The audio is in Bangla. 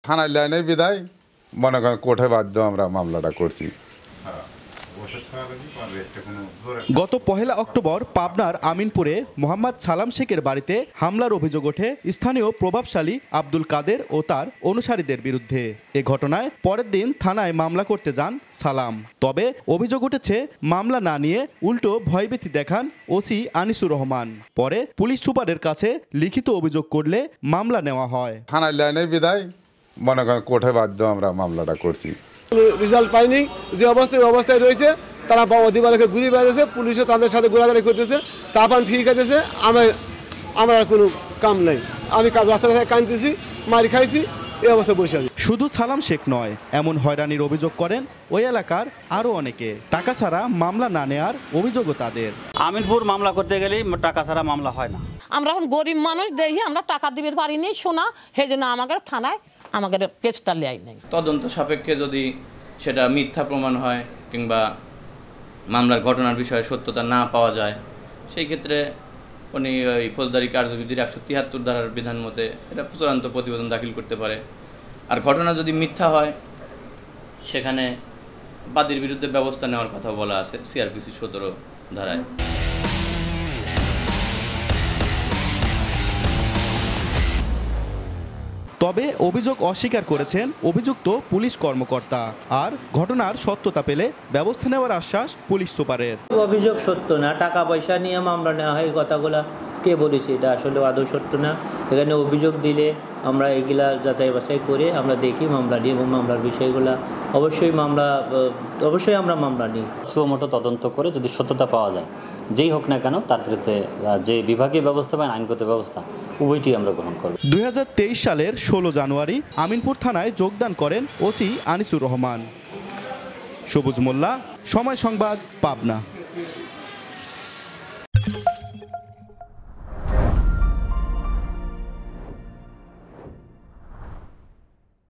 থানায় লাইনে বিদায় মনে করেন কোর্টে বাধ্য আমরা মামলাটা করছি। গত 1 অক্টোবর পাবনার আমিনপুরে মোহাম্মদ সালাম শেখের বাড়িতে হামলার অভিযোগ ওঠে স্থানীয় প্রভাবশালী আব্দুল কাদের ও তার অনুসারীদের বিরুদ্ধে। এ ঘটনায় পরের দিন থানায় মামলা করতে যান সালাম। তবে অভিযোগ উঠেছে মামলা না নিয়ে উল্টো ভয়ভীতি দেখান ওসি আনিসুর রহমান। পরে পুলিশ সুপারের কাছে লিখিত অভিযোগ করলে মামলা নেওয়া হয়। থানায় লাইনে বিদায় মনে করেন কোর্টে বাধ্য আমরা মামলাটা করছি। রেজাল্ট পাইনি, যে অবস্থায় রয়েছে তারা অধিবারকে ঘুরে বেড়াতেছে, পুলিশও তাদের সাথে ঘোরাঘুরি করতেছে, চাপান ঠিক আছে, আমার আর কোনো কাম নাই। আমি রাস্তায় কাঁদতেছি, মারি খাইছি, এই অবস্থায় বসে আছি। শুধু সালাম শেখ নয়, এমন হয়রানির অভিযোগ করেন ওই এলাকার আরও অনেকে। টাকা ছাড়া মামলা না নেওয়ার অভিযোগও তাদের। আমিনপুর মামলা করতে গেলেই টাকা ছাড়া মামলা হয় না। আমরা এখন গরিব মানুষ, দেখি আমরা টাকা দিতে পারিনি শোনা, সেই জন্য আমাদের থানায় আমাদের কেসটা লেয় নেই। তদন্ত সাপেক্ষে যদি সেটা মিথ্যা প্রমাণ হয় কিংবা মামলার ঘটনার বিষয়ে সত্যতা না পাওয়া যায়, সেই ক্ষেত্রে উনি ওই ফৌজদারি কার্যবিধির 173 ধারার বিধান মতে এটা চূড়ান্ত প্রতিবেদন দাখিল করতে পারে। আর ঘটনা যদি মিথ্যা হয় সেখানে বাদীর বিরুদ্ধে ব্যবস্থা নেওয়ার কথা বলা আছে সিআরপিসি 17 ধারায়। তবে অভিযোগ অস্বীকার করেছেন অভিযুক্ত পুলিশ কর্মকর্তা। আর ঘটনার সত্যতা পেলে ব্যবস্থা নেওয়ার আশ্বাস পুলিশ সুপারের। অভিযোগ সত্য না, টাকা পয়সা নিয়ে মামলা নেওয়া হয়, কথাগুলা কে বলেছে এটা আসলে আদৌ সত্য না। এখানে অভিযোগ দিলে আমরা এগুলা যাচাই বাছাই করে আমরা দেখি মামলা নিই এবং মামলার বিষয়গুলা অবশ্যই আমরা মামলা নিই। সুমোটো তদন্ত করে যদি সত্যতা পাওয়া যায়, যেই হোক না কেন তার বিরুদ্ধে যে বিভাগীয় ব্যবস্থা বা আইনগত ব্যবস্থা উভয়টি আমরা গ্রহণ করব। 2023 সালের 16 জানুয়ারি আমিনপুর থানায় যোগদান করেন ওসি আনিসুর রহমান। সবুজ মোল্লা, সময় সংবাদ, পাবনা।